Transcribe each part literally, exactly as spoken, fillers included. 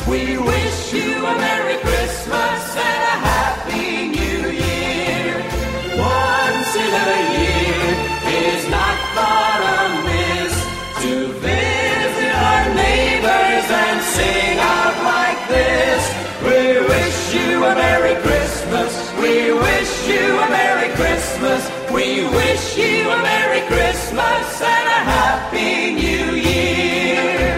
We wish you a Merry Christmas and a Happy New Year. Once in a year is not far amiss to visit our neighbors and sing out like this. We wish you a Merry Christmas. We wish you a Merry Christmas. We wish you a Merry Christmas and a Happy New Year.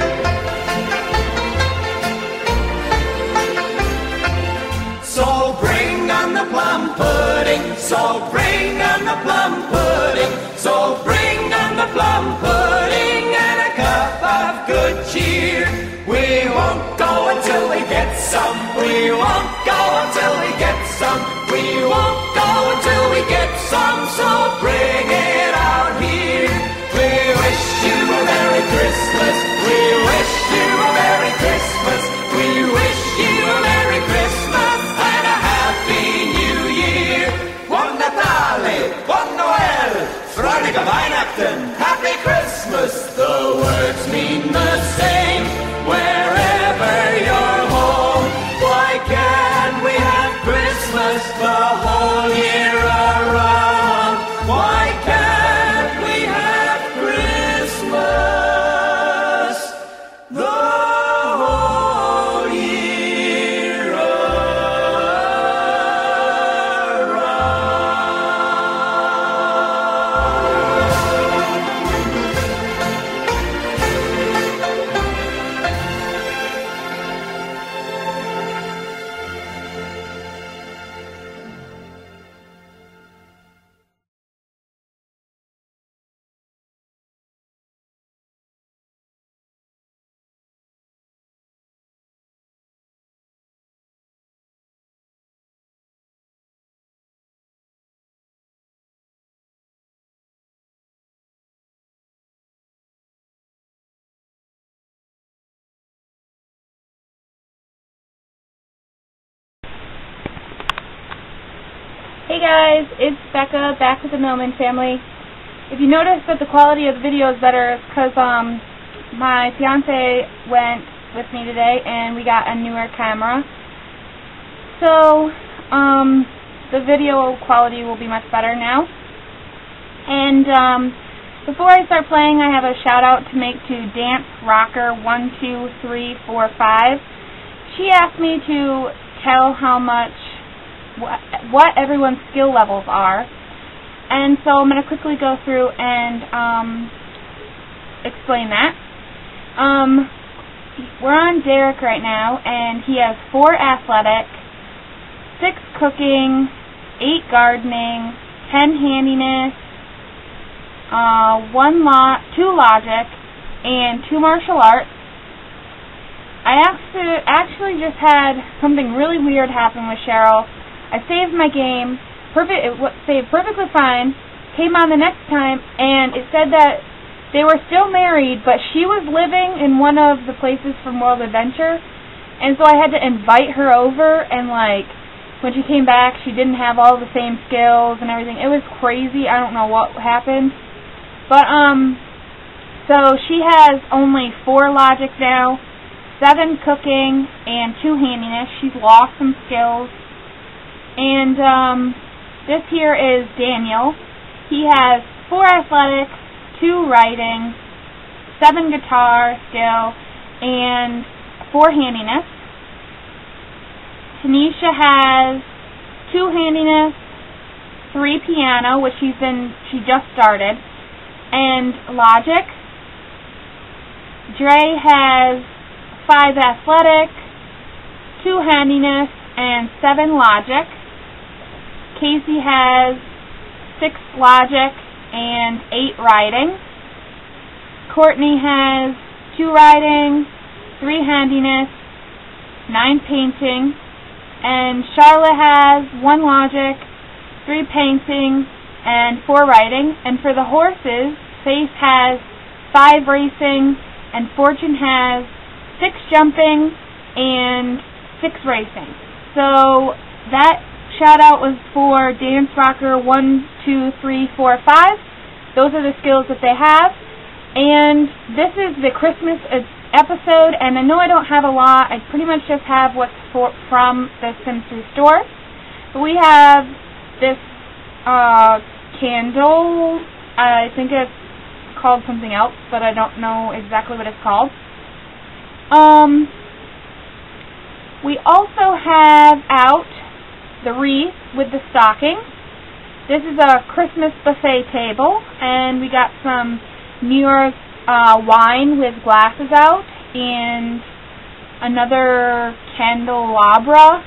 So bring on the plum pudding. So bring on the plum pudding. So bring on the plum pudding and a cup of good cheer. We won't go until we get some. We won't go until we get some. We won't go until we get some. So bring it out here. We wish you a Merry Christmas. We wish you a Merry Christmas. We wish you a Merry Christmas and a Happy New Year. Buon Natale, Buon Noel, Fröhliche Weihnachten, Happy Christmas. The words mean the same wherever you're home. Why can't we have Christmas the whole year around? Why can't we have Christmas the whole year Hey guys, it's Becca, back with the Millman family. If you notice that the quality of the video is better, it's because um, my fiance went with me today and we got a newer camera. So, um, the video quality will be much better now. And um, before I start playing, I have a shout out to make to Dance Rocker one two three four five. She asked me to tell how much what everyone's skill levels are, and so I'm going to quickly go through and um, explain that. Um, we're on Derek right now, and he has four athletic, six cooking, eight gardening, ten handiness, uh, one lo two logic, and two martial arts. I actually just had something really weird happen with Cheryl. I saved my game, perfect. It saved perfectly fine, came on the next time, and it said that they were still married, but she was living in one of the places from World Adventure, and so I had to invite her over, and like, when she came back, she didn't have all the same skills and everything. It was crazy. I don't know what happened. But, um, so she has only four logic now, seven cooking, and two handiness. She's lost some skills. And um, this here is Daniel. He has four athletics, two writing, seven guitar skill, and four handiness. Tanisha has two handiness, three piano, which she's been she just started, and logic. Dre has five athletic, two handiness, and seven logic. Casey has six logic and eight writing. Courtney has two writing, three handiness, nine painting, and Charlotte has one logic, three painting, and four writing. And for the horses, Faith has five racing, and Fortune has six jumping and six racing. So that shout out was for Dance Rocker one, two, three, four, five. Those are the skills that they have. And this is the Christmas episode, and I know I don't have a lot. I pretty much just have what's for, from the Sims three store. But we have this uh, candle. I think it's called something else, but I don't know exactly what it's called. Um, we also have out the wreath with the stocking. This is a Christmas buffet table, and we got some New York uh, wine with glasses out, and another candelabra,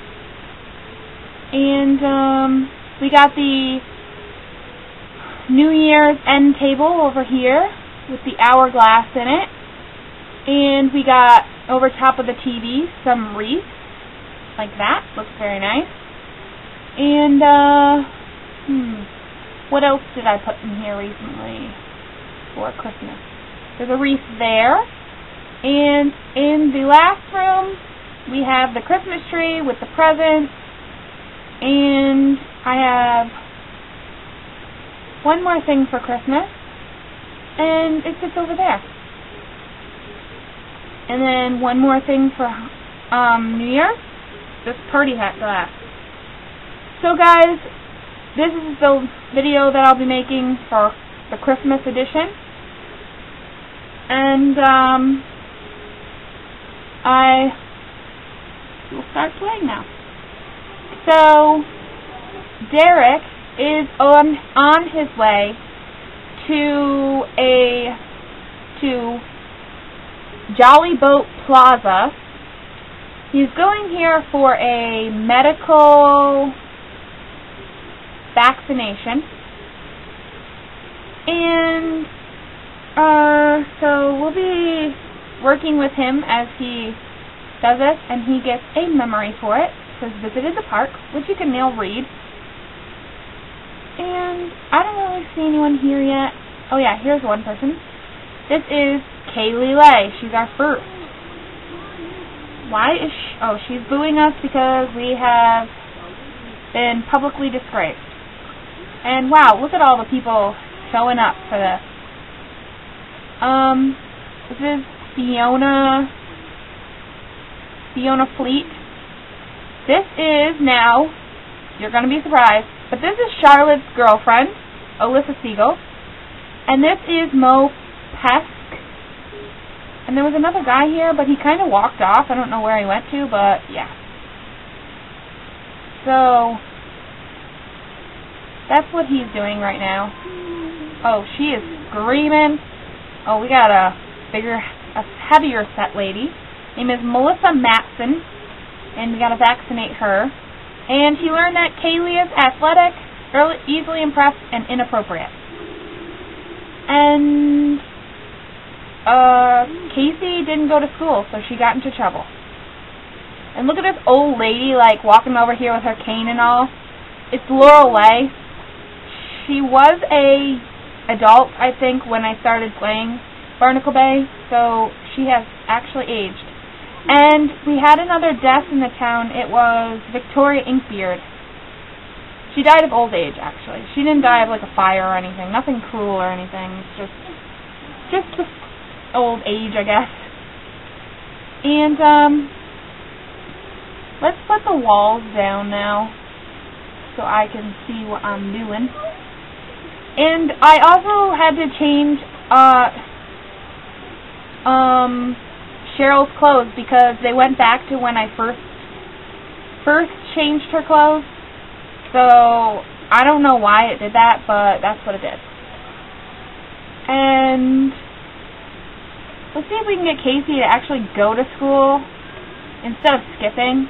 and um, we got the New Year's end table over here with the hourglass in it, and we got over top of the T V some wreaths like that. Looks very nice. And uh, hmm, what else did I put in here recently for Christmas? There's a wreath there, and in the last room we have the Christmas tree with the presents, and I have one more thing for Christmas, and it sits over there. And then one more thing for um, New Year's, this party hat glass. So guys, this is the video that I'll be making for the Christmas edition. And um, I will start playing now. So Derek is on on his way to a to Jolly Boat Plaza. He's going here for a medical vaccination, and uh, so we'll be working with him as he does this, and he gets a memory for it. It says visited the park, which you can now read. And I don't really see anyone here yet. Oh yeah, here's one person. This is Kaylee Lay. She's our first. Why is she? Oh, she's booing us because we have been publicly disgraced. And wow, look at all the people showing up for this. Um, this is Fiona, Fiona Fleet. This is now, you're going to be surprised, but this is Charlotte's girlfriend, Alyssa Siegel. And this is Mo Pesk. And there was another guy here, but he kind of walked off. I don't know where he went to, but yeah. So that's what he's doing right now. Oh, she is screaming. Oh, we got a bigger, a heavier set lady. Name is Melissa Matson, and we got to vaccinate her. And she learned that Kaylee is athletic, early, easily impressed, and inappropriate. And uh, Casey didn't go to school, so she got into trouble. And look at this old lady, like, walking over here with her cane and all. It's Laurel Lay. She was a adult, I think, when I started playing Barnacle Bay, so she has actually aged. And we had another death in the town. It was Victoria Inkbeard. She died of old age, actually. She didn't die of, like, a fire or anything. Nothing cruel or anything. It's just, just old age, I guess. And, um, let's put the walls down now so I can see what I'm doing. And I also had to change uh, um, Cheryl's clothes because they went back to when I first first changed her clothes. So I don't know why it did that, but that's what it did. And let's see if we can get Casey to actually go to school instead of skipping.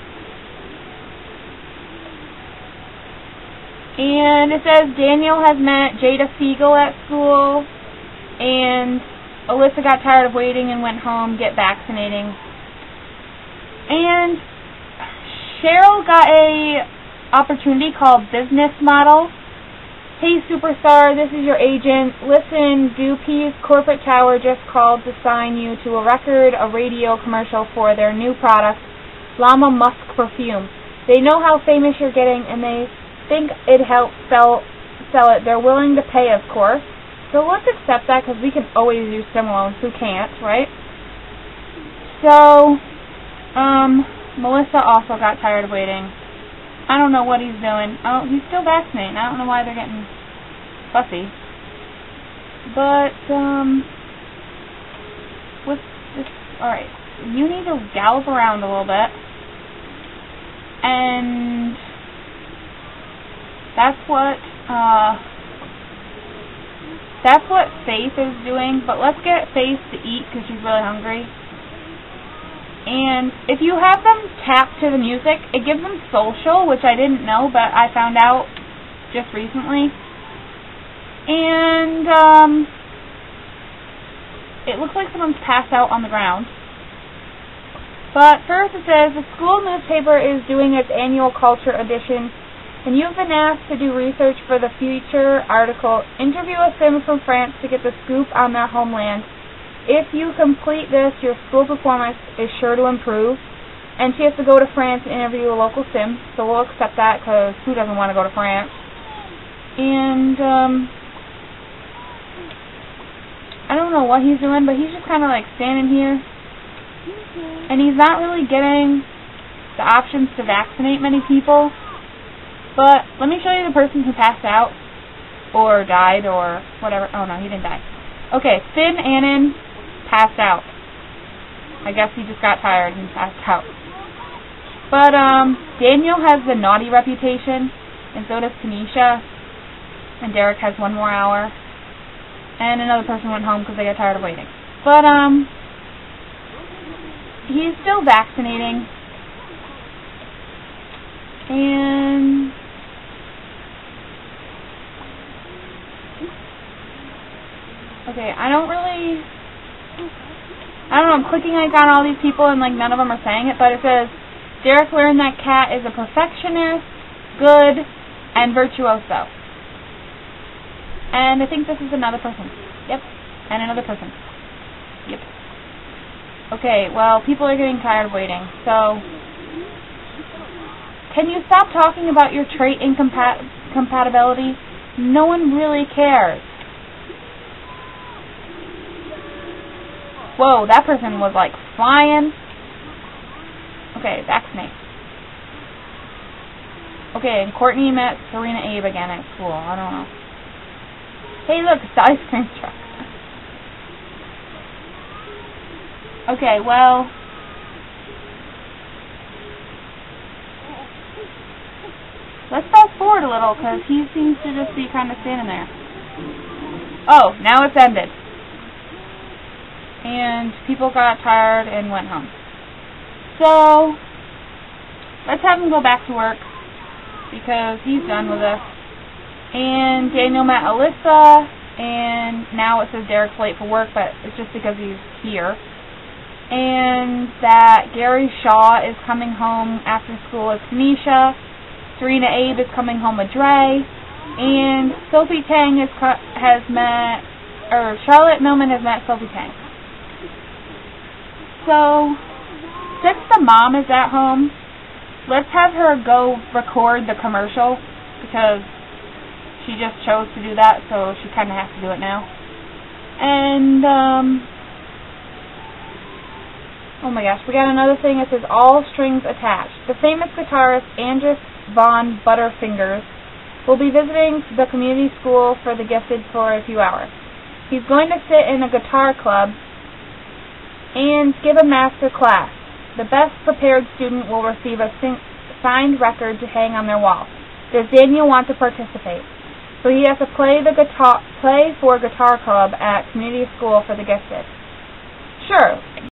And it says Daniel has met Jada Siegel at school, and Alyssa got tired of waiting and went home to get vaccinating. And Cheryl got a opportunity called Business Model. Hey Superstar, this is your agent. Listen, Goopy's corporate tower just called to sign you to a record, a radio commercial for their new product, Llama Musk Perfume. They know how famous you're getting, and they think it helps sell sell it. They're willing to pay, of course. So let's accept that because we can always use SIM loans. Who can't, right? So, um, Melissa also got tired of waiting. I don't know what he's doing. Oh, he's still vaccinating. I don't know why they're getting fussy. But, um, with this, alright, you need to gallop around a little bit. And that's what, uh, that's what Faith is doing. But let's get Faith to eat because she's really hungry. And if you have them tap to the music, it gives them social, which I didn't know, but I found out just recently. And, um, it looks like someone's passed out on the ground. But first it says, the school newspaper is doing its annual culture edition, and you've been asked to do research for the feature article. Interview a sim from France to get the scoop on their homeland. If you complete this, your school performance is sure to improve. And she has to go to France and interview a local sim, so we'll accept that because who doesn't want to go to France? And, um, I don't know what he's doing, but he's just kind of like standing here. And he's not really getting the options to vaccinate many people. But let me show you the person who passed out or died or whatever. Oh, no, he didn't die. Okay, Finn Annan passed out. I guess he just got tired and passed out. But um, Daniel has the naughty reputation, and so does Tanisha. And Derek has one more hour. And another person went home because they got tired of waiting. But um, he's still vaccinating. And okay, I don't really, I don't know, I'm clicking like on all these people and like none of them are saying it, but it says, Derek learned that Kat is a perfectionist, good, and virtuoso. And I think this is another person. Yep. And another person. Yep. Okay, well, people are getting tired of waiting, so can you stop talking about your trait incompatibility? No one really cares. Whoa, that person was like flying. Okay, vaccinate. Okay, and Courtney met Serena Abe again at school. I don't know. Hey, look, it's the ice cream truck. Okay, well, let's fast forward a little because he seems to just be kind of standing there. Oh, now it's ended. And people got tired and went home. So, let's have him go back to work because he's done with us. And Daniel met Alyssa, and now it says Derek's late for work, but it's just because he's here. And that Gary Shaw is coming home after school with Tanisha. Serena Abe is coming home with Dre. And Sophie Tang is, has met, or Charlotte Millman has met Sophie Tang. So, since the mom is at home, let's have her go record the commercial because she just chose to do that, so she kind of has to do it now. And, um, oh my gosh, we got another thing that says all strings attached. The famous guitarist Andris Von Butterfingers will be visiting the community school for the gifted for a few hours. He's going to sit in a guitar club and give a master class. The best prepared student will receive a signed record to hang on their wall. Does Daniel want to participate? So he has to play the guitar, play for Guitar Club at community school for the gifted. Sure.